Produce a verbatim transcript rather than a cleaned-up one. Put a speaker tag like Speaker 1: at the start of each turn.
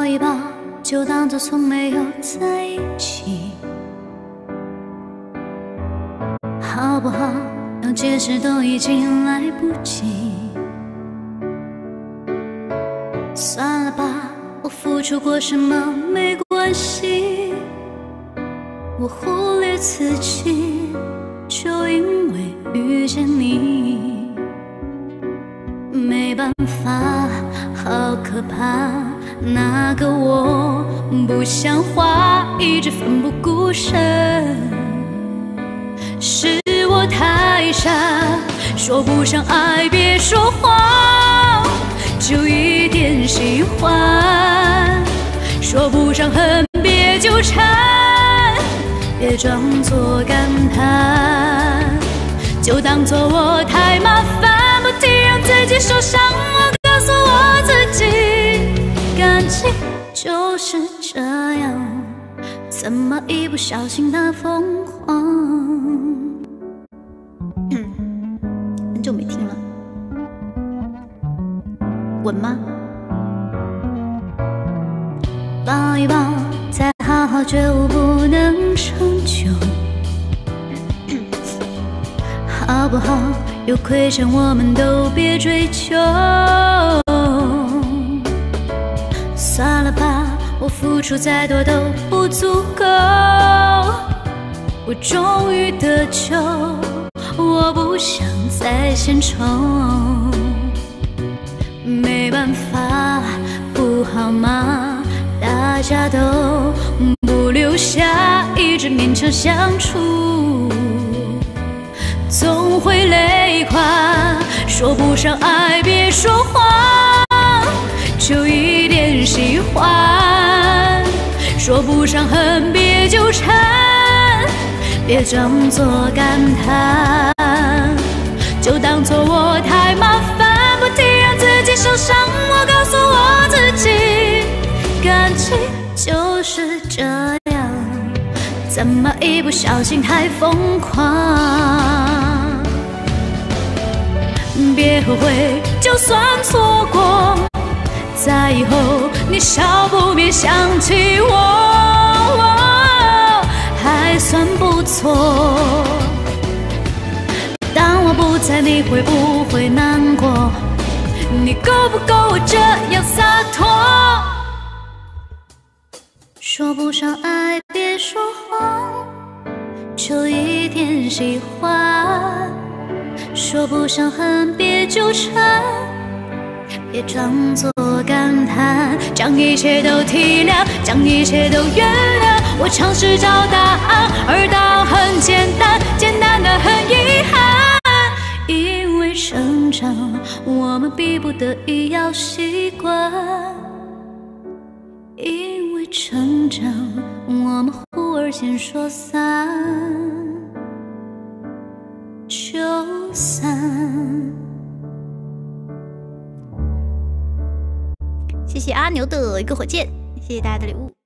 Speaker 1: 抱一抱，就当作从没有在一起，好不好？要解释都已经来不及。算了吧，我付出过什么没关系，我忽略自己，就因为遇见你。没办法，好可怕，那个我不像话，一直奋不顾身。是我太傻，说不上爱别说谎，就一点喜欢。说不上恨别纠缠，别装作感叹，就当作我太麻烦，不停让自己受伤。我告诉我自己，感情就是这样，怎么一不小心的疯狂。很久没听了，稳吗？抱一抱，再好好觉悟不能长久，好不好？有亏欠我们都别追究。算了吧，我付出再多都不足够。我终于得救，我不想再献丑。没办法，不好吗？大家都不留下，一直勉强相处，总会累垮。说不上爱别说谎，就一点喜欢。说不上恨别纠缠，别装作感叹，就当作我太麻烦，不停让自己受伤。我告诉我自己，感情就是这样，怎么一不小心太疯狂。别后悔，就算错过，在以后你少不免想起我，还算不错。当我不在，你会不会难过？你够不够我这样洒脱？说不上爱别说谎，就一点喜欢。说不上恨别纠缠，别装作感叹，将一切都体谅，将一切都原谅。我尝试找答案，而答案很简单，简单的很遗憾。因为成长，我们逼不得已要习惯。因为成长，我们忽而间说散就散。谢谢阿牛的一个火箭，谢谢大家的礼物。